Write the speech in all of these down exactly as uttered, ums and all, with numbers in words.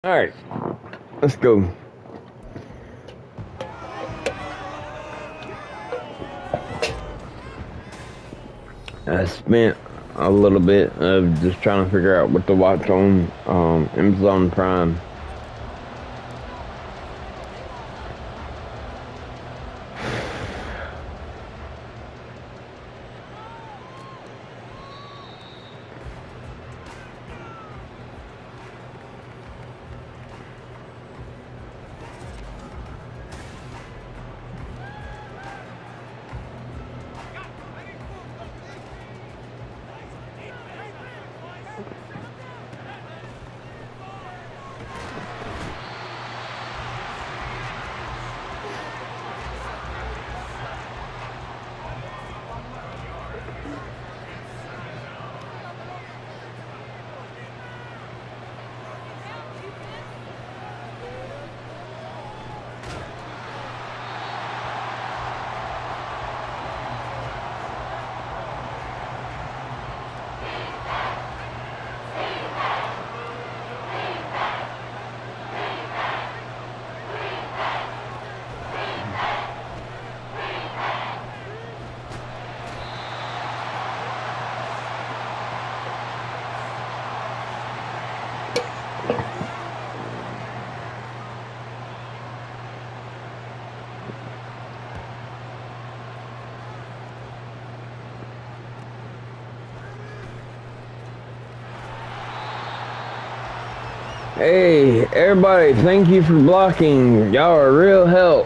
All right, let's go. I spent a little bit of just trying to figure out what to watch on um, Amazon Prime. Hey, everybody, thank you for blocking. Y'all are real help.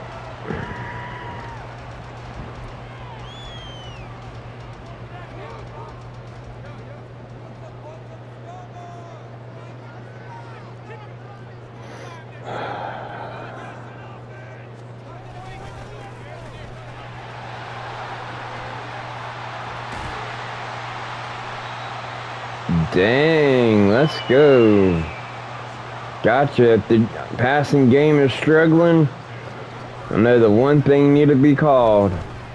Dang, let's go. Gotcha. If the passing game is struggling, I know the one thing need to be called.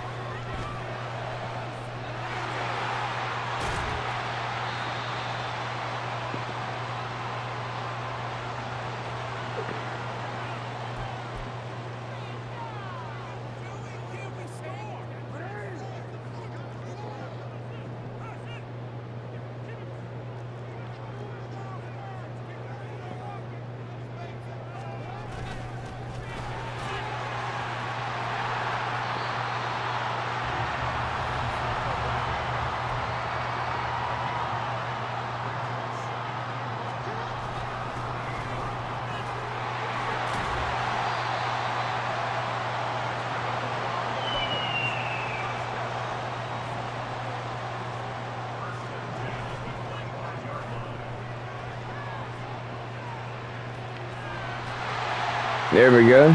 There we go.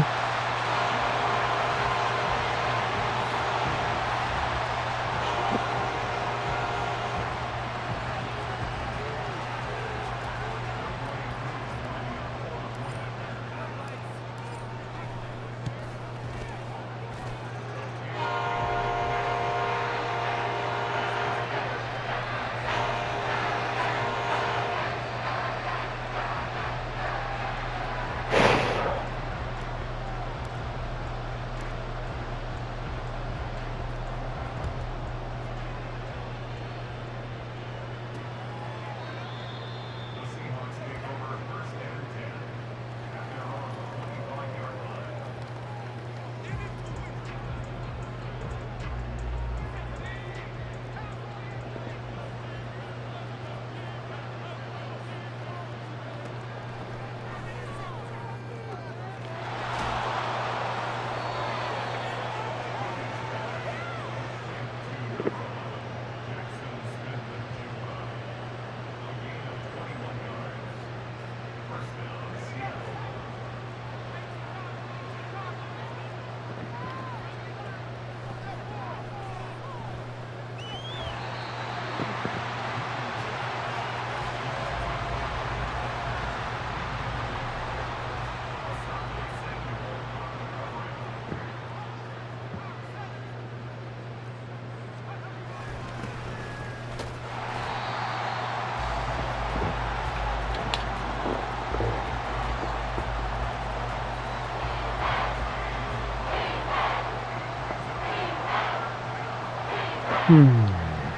Hmm.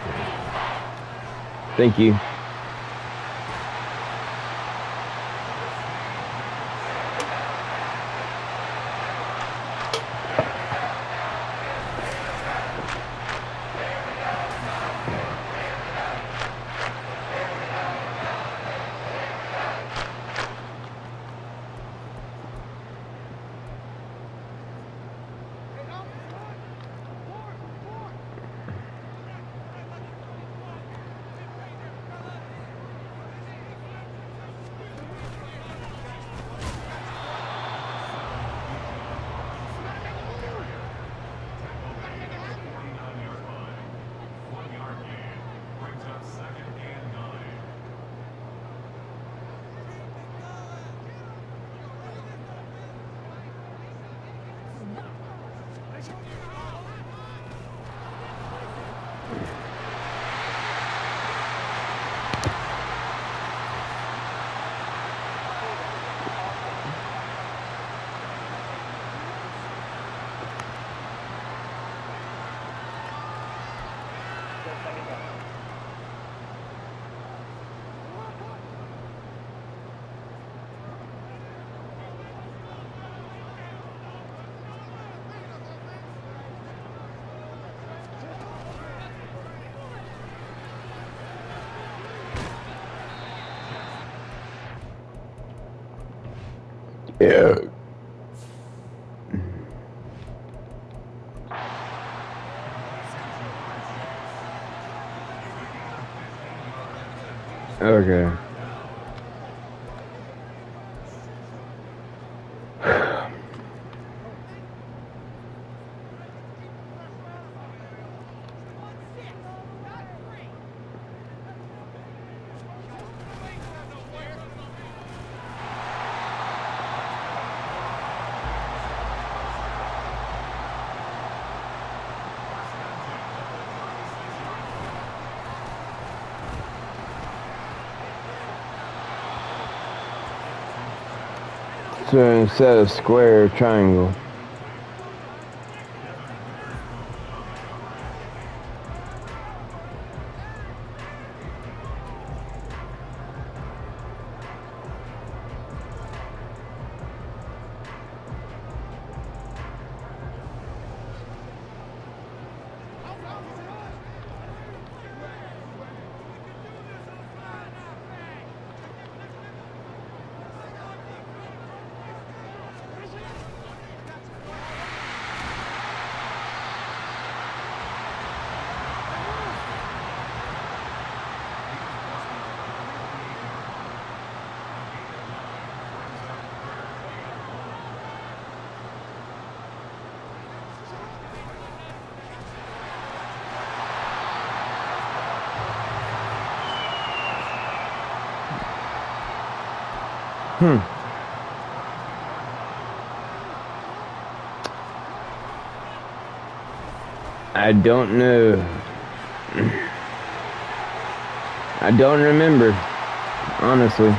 Thank you. Yeah. Okay. So instead of square, triangle. Hmm. I don't know. I don't remember, honestly.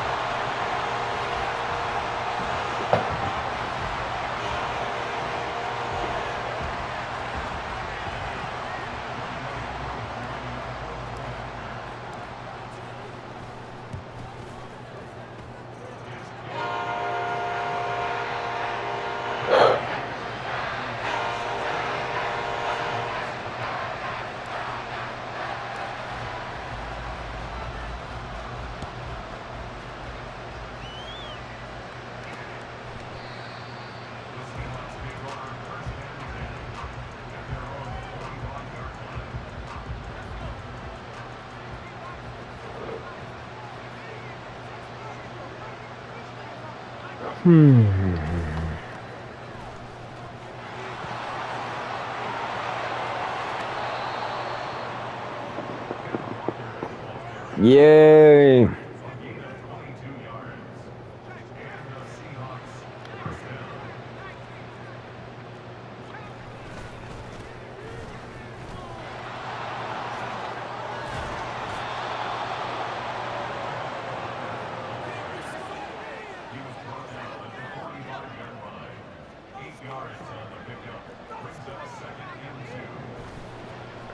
Hmm. Yay.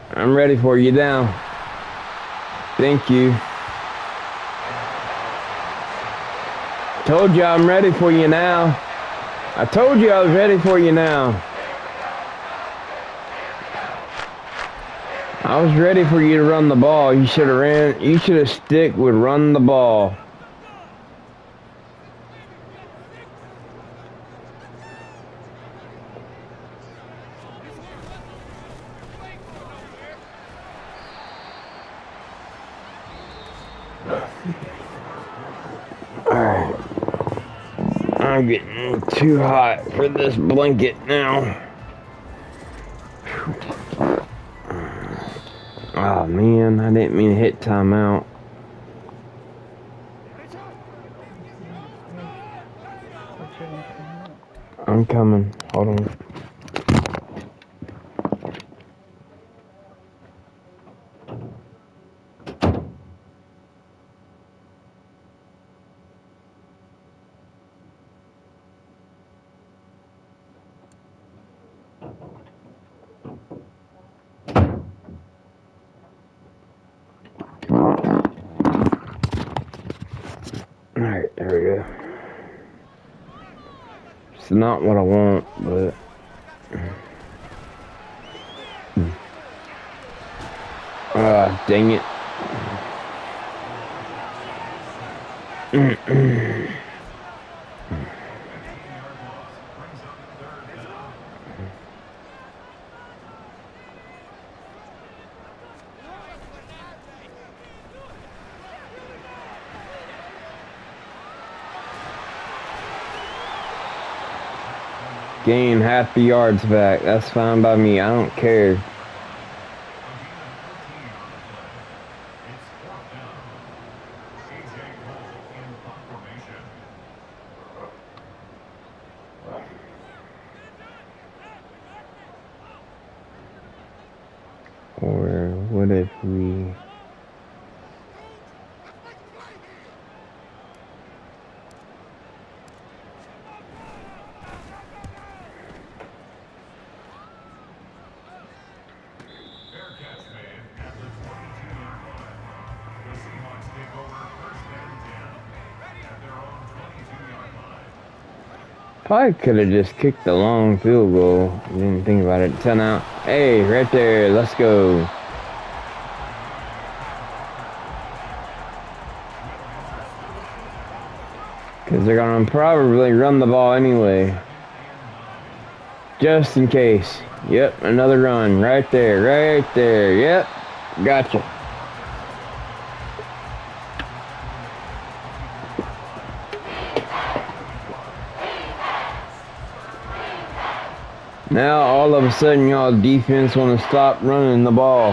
I'm ready for you now. Thank you. Told you I'm ready for you now. I told you I was ready for you now. I was ready for you to run the ball. You should have ran. You should have stick with run the ball. Alright. I'm getting too hot for this blanket now. Oh man, I didn't mean to hit timeout. I'm coming. Hold on. Alright, there we go. It's not what I want, but ah, dang it. Gain half the yards back. That's fine by me. I don't care. Or what if we... Probably could have just kicked the long field goal. Didn't think about it. ten out. Hey, right there. Let's go. Because they're going to probably run the ball anyway. Just in case. Yep, another run. Right there. Right there. Yep. Gotcha. Now, all of a sudden, y'all defense want to stop running the ball.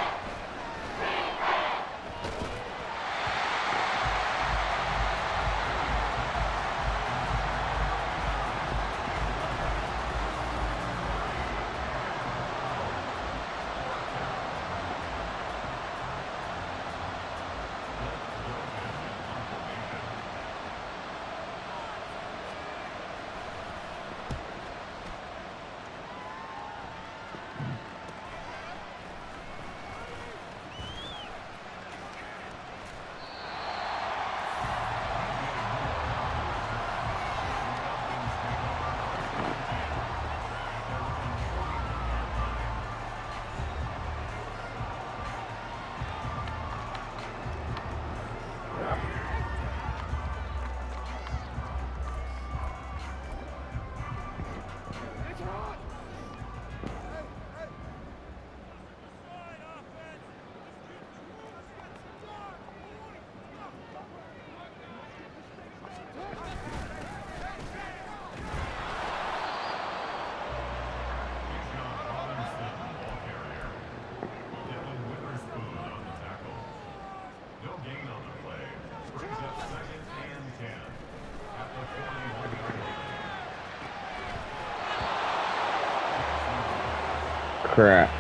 Crap.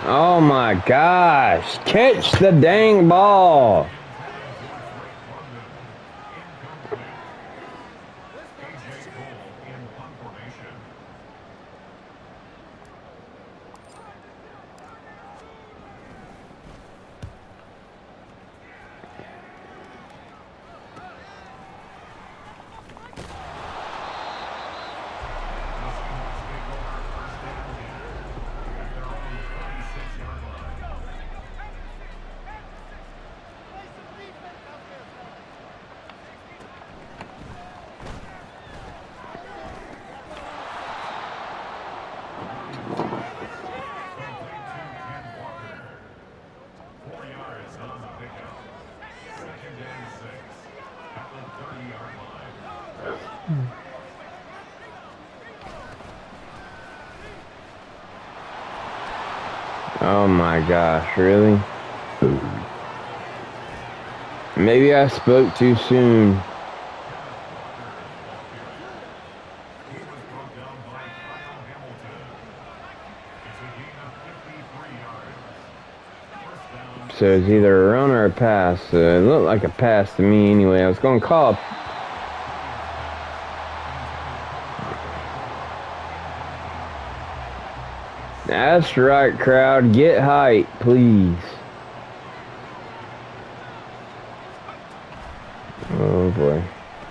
Oh my gosh. Catch the dang ball. Oh my gosh, really? Maybe I spoke too soon. So it's either a run or a pass. Uh, it looked like a pass to me anyway. I was going to call a That's right, crowd. Get hype, please. Oh, boy.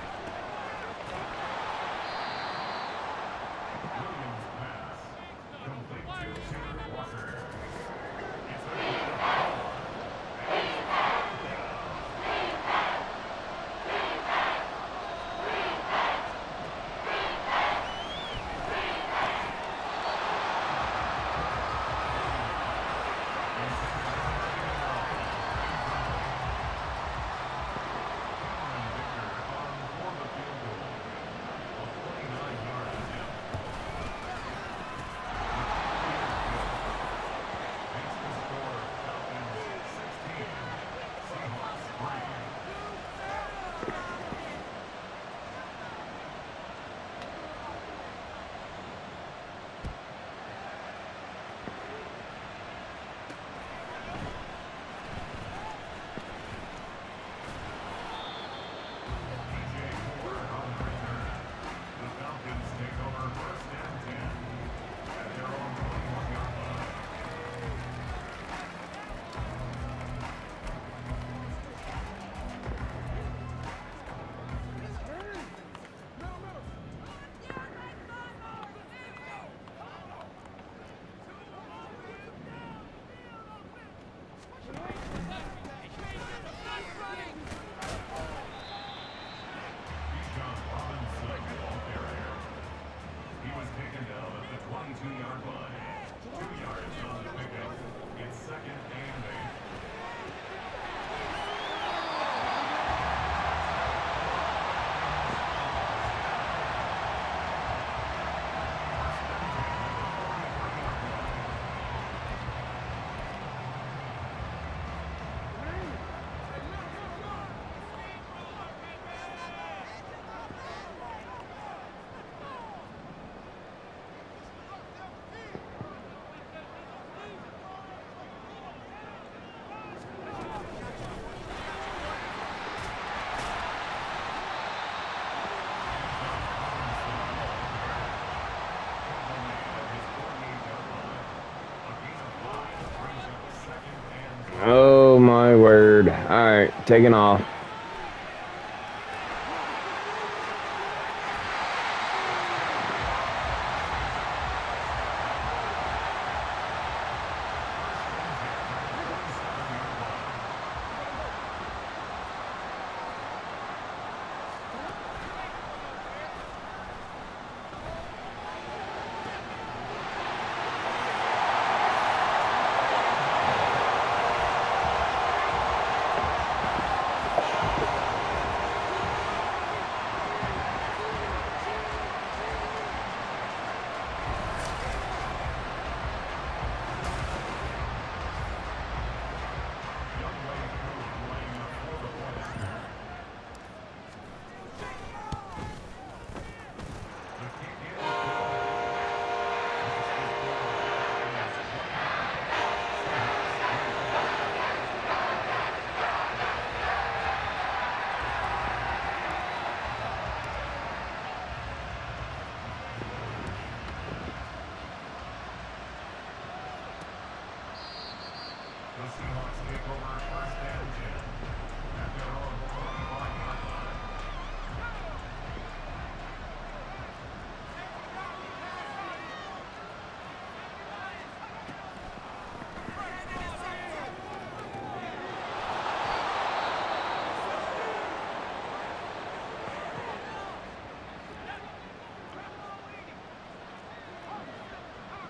Oh my word. Alright, taking off.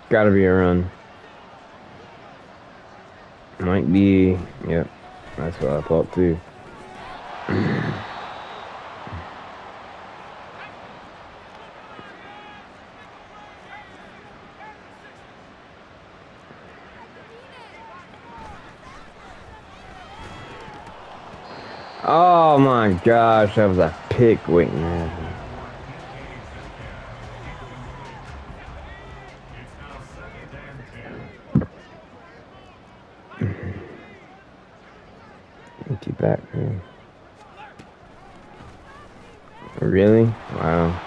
Gotta be a run. Might be. Yep. That's what I thought too. Oh my gosh, that was a pick waiting there. Empty back here. Really? Wow.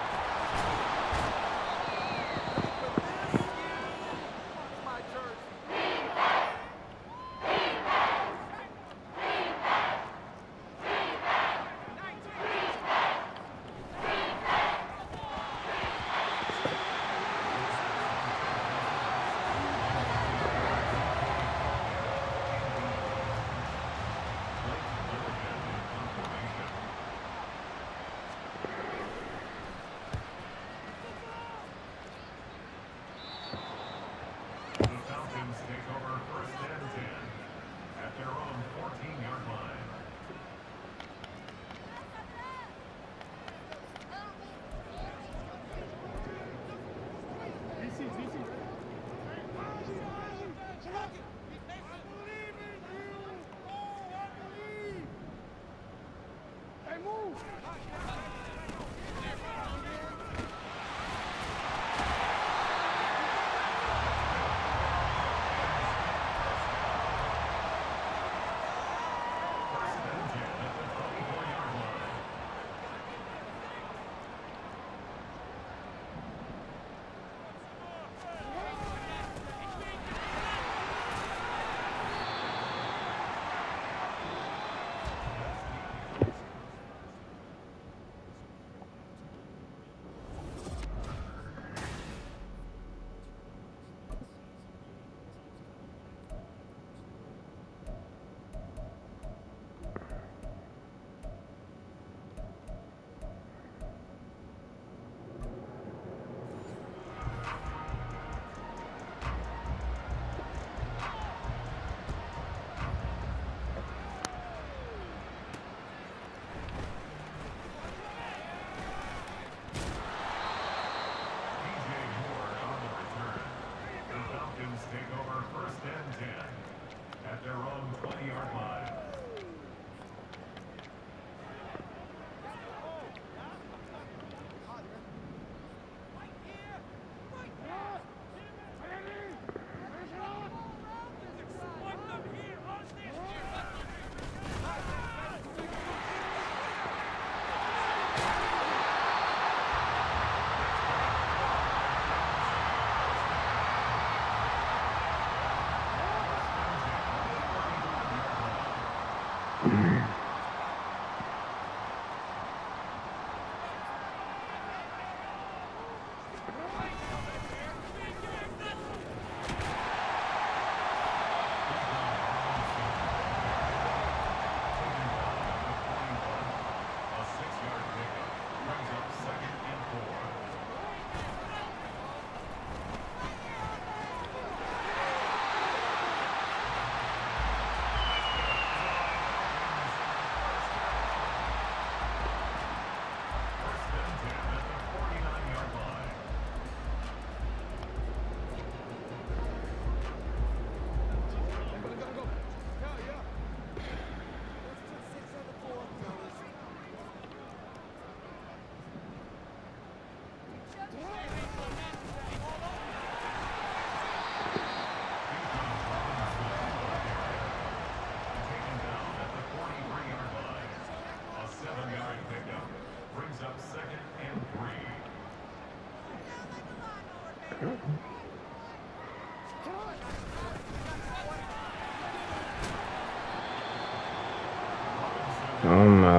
Oh my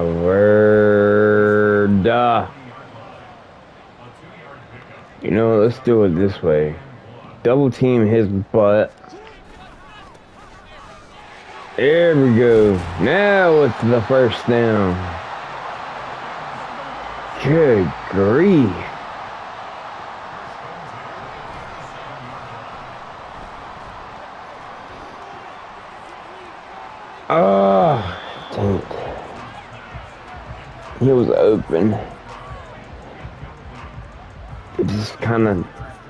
word. Uh, you know, let's do it this way. Double team his butt. There we go. Now it's the first down. Good grief. open. It just kind of.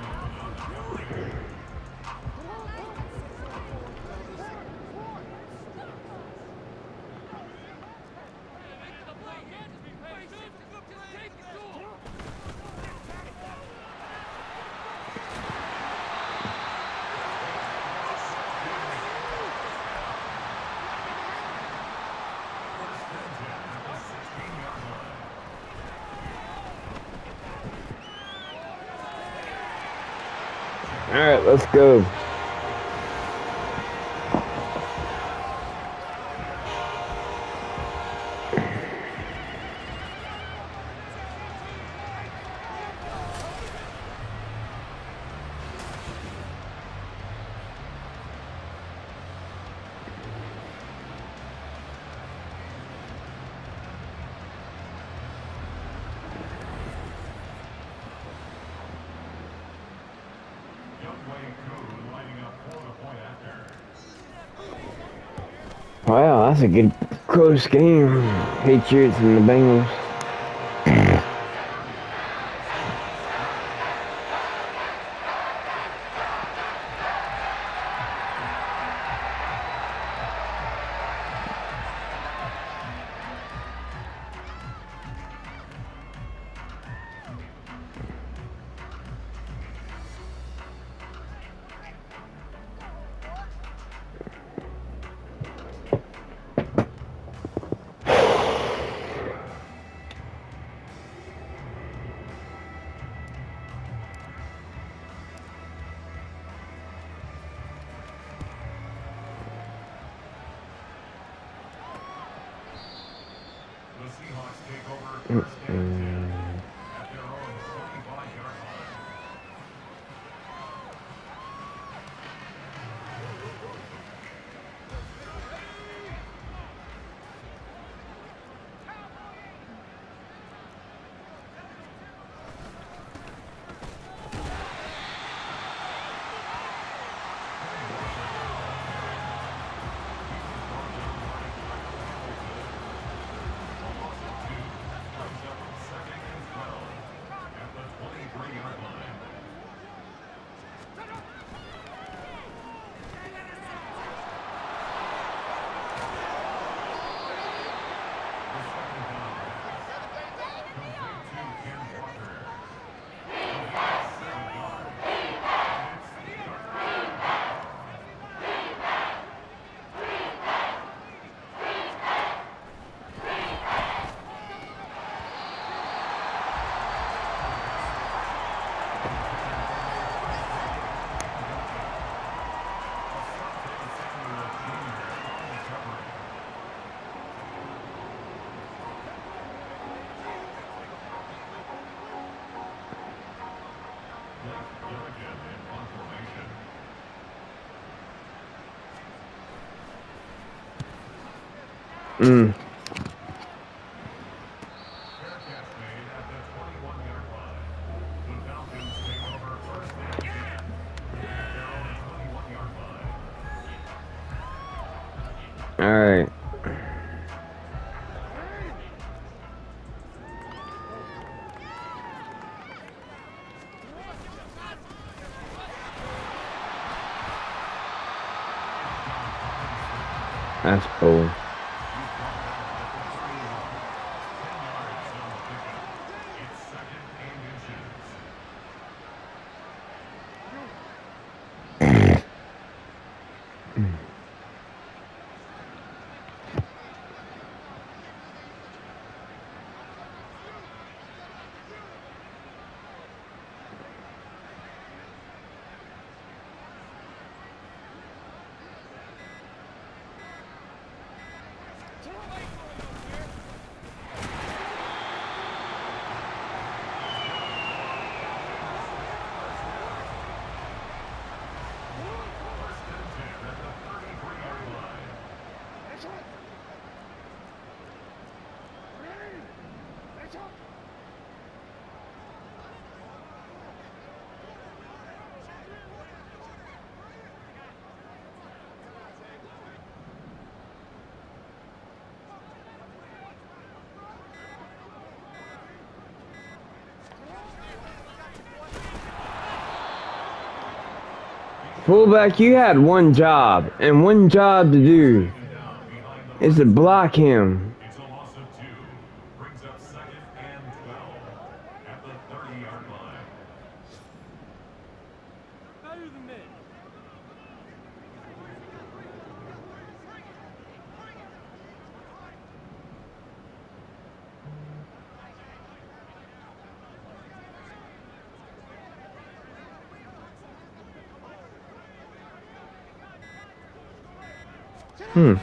All right, let's go. Wow, that's a good close game. Patriots and the Bengals. The Seahawks take over first and ten at their own twenty-five yard line. Mm. Fair catch made at the twenty-one yard line. The Falcons take over first and ten at their own twenty-one yard line. All right. That's cool. Fullback, you had one job, and one job to do is to block him. It's a loss of two. Brings up second and twelve at the thirty-yard line. Better than me. Hmm.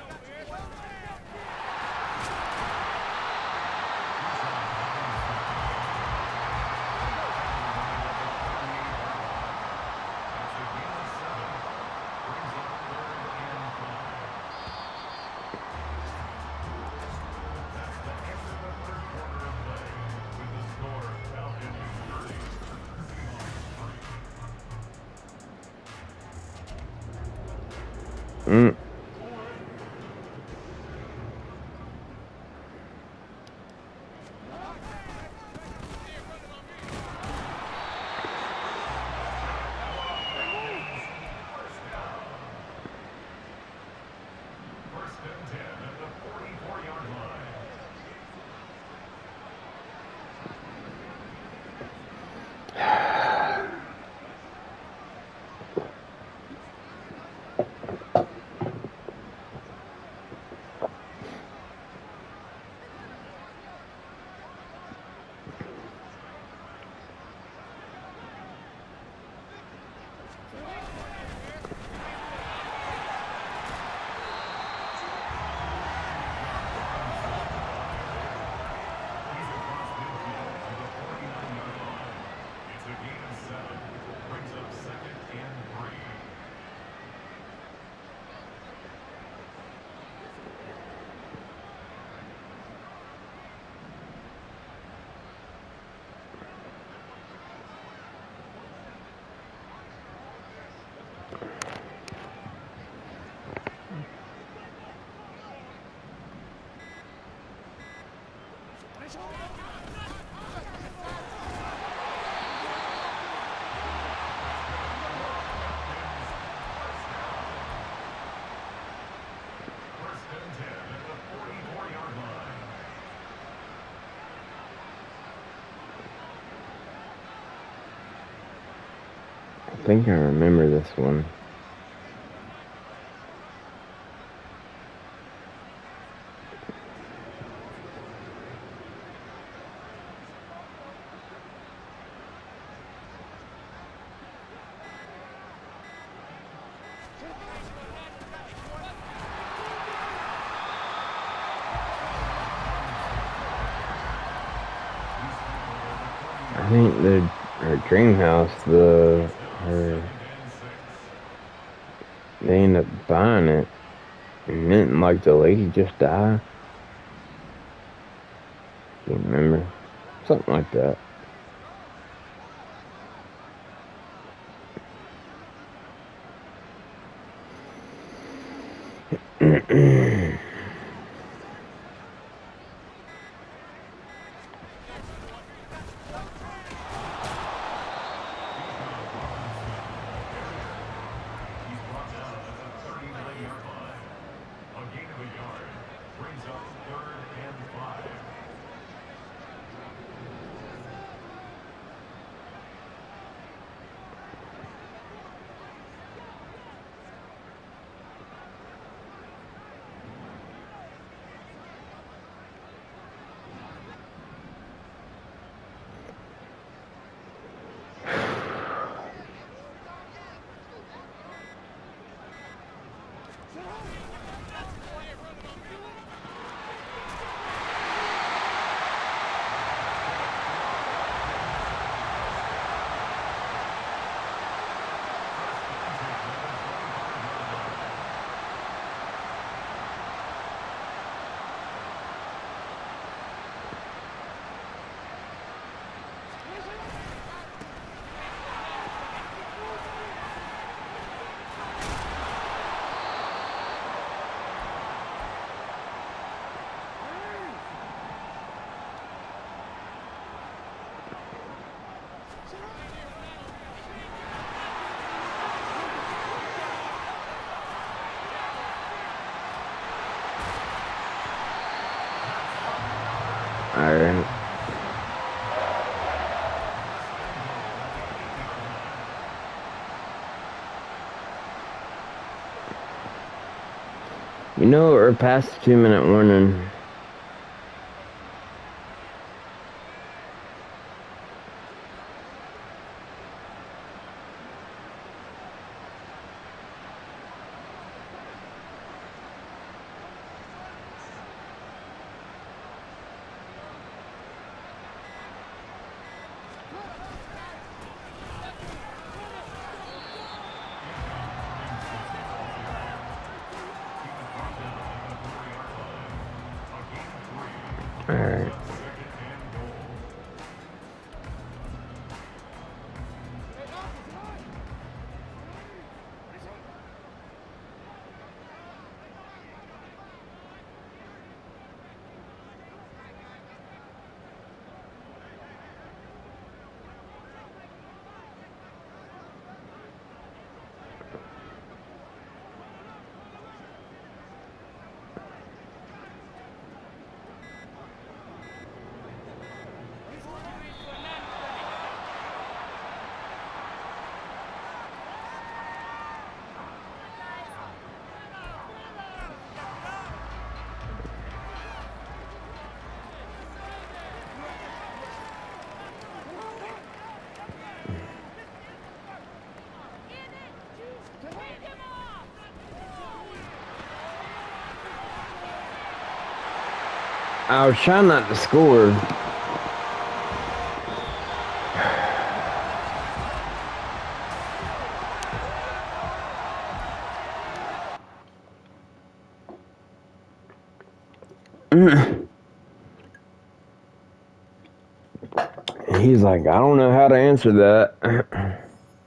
Mm. First and ten at the forty-four-yard line. It's a gain of seven. Brings up second and three. First and ten at the forty-four-yard line. I think I remember this one. I think the her dream house, the her they end up buying it, and then like the lady just died. Can't remember, something like that. He's brought down at the thirty-nine-yard line. A gain of a yard. Brings up third and five. Alright. You know, we're past the two minute warning. Alright. I was trying not to score. He's like, I don't know how to answer that.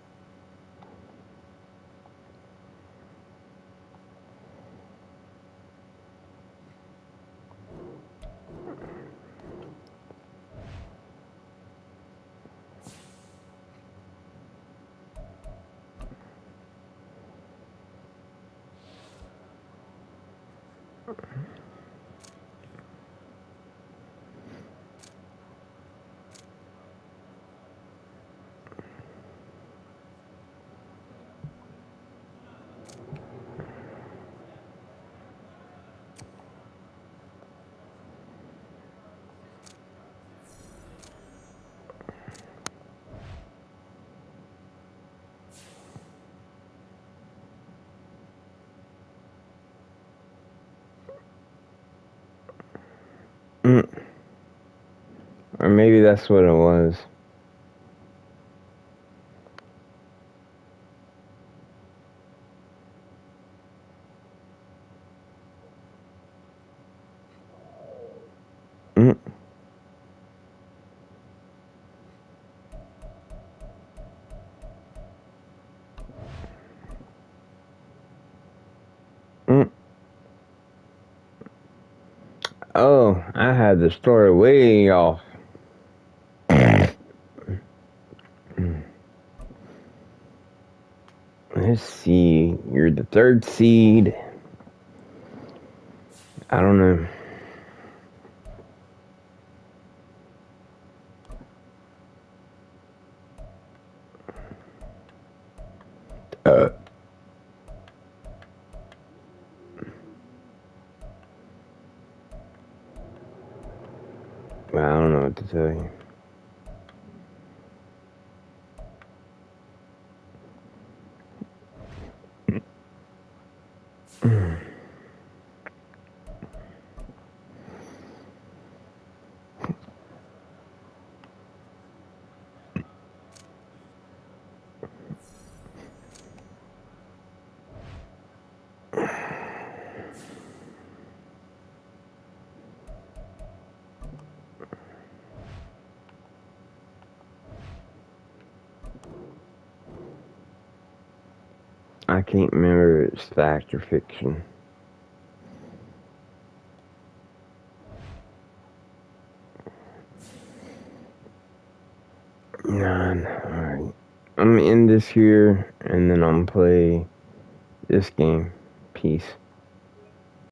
Mm. Or maybe that's what it was. Mm. Mm. Oh, I had the story way off. Let's see. You're the third seed. I don't know. Uh. I don't know what to tell you. I can't remember if it's fact or fiction. Nine. Alright. I'm gonna end this here, and then I'm gonna play this game. Peace.